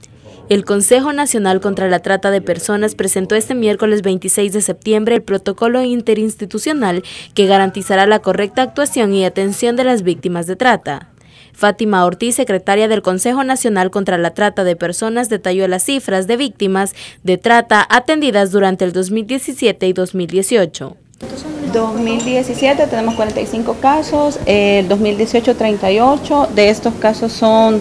El Consejo Nacional contra la Trata de Personas presentó este miércoles 26 de septiembre el protocolo interinstitucional que garantizará la correcta actuación y atención de las víctimas de trata. Fátima Ortiz, secretaria del Consejo Nacional contra la Trata de Personas, detalló las cifras de víctimas de trata atendidas durante el 2017 y 2018. 2017 tenemos 45 casos, 2018 38, de estos casos son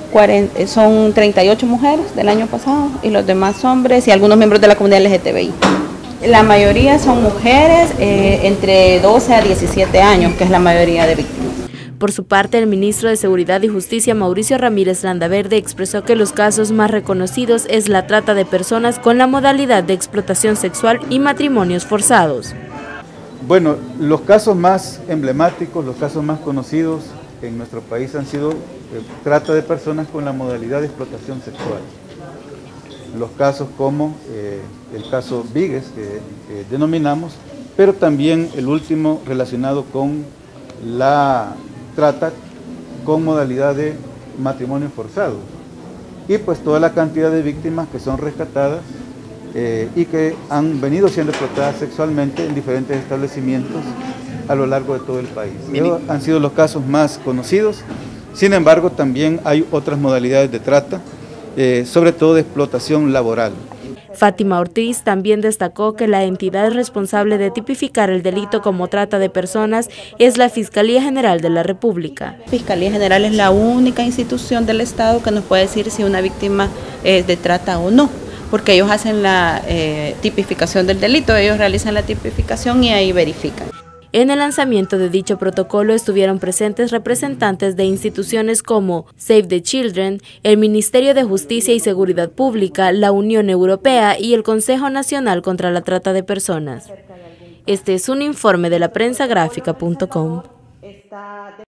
38 mujeres del año pasado y los demás hombres y algunos miembros de la comunidad LGTBI. La mayoría son mujeres entre 12 a 17 años, que es la mayoría de víctimas. Por su parte, el ministro de Seguridad y Justicia, Mauricio Ramírez Landaverde, expresó que los casos más reconocidos es la trata de personas con la modalidad de explotación sexual y matrimonios forzados. Bueno, los casos más emblemáticos, los casos más conocidos en nuestro país han sido trata de personas con la modalidad de explotación sexual. Los casos como el caso Víguez, que denominamos, pero también el último relacionado con la trata con modalidad de matrimonio forzado. Y pues toda la cantidad de víctimas que son rescatadas y que han venido siendo explotadas sexualmente en diferentes establecimientos a lo largo de todo el país. Esos han sido los casos más conocidos. Sin embargo, también hay otras modalidades de trata, sobre todo de explotación laboral. Fátima Ortiz también destacó que la entidad responsable de tipificar el delito como trata de personas es la Fiscalía General de la República. La Fiscalía General es la única institución del Estado que nos puede decir si una víctima es de trata o no, porque ellos hacen la tipificación del delito, ellos realizan la tipificación y ahí verifican. En el lanzamiento de dicho protocolo estuvieron presentes representantes de instituciones como Save the Children, el Ministerio de Justicia y Seguridad Pública, la Unión Europea y el Consejo Nacional contra la Trata de Personas. Este es un informe de la prensagráfica.com.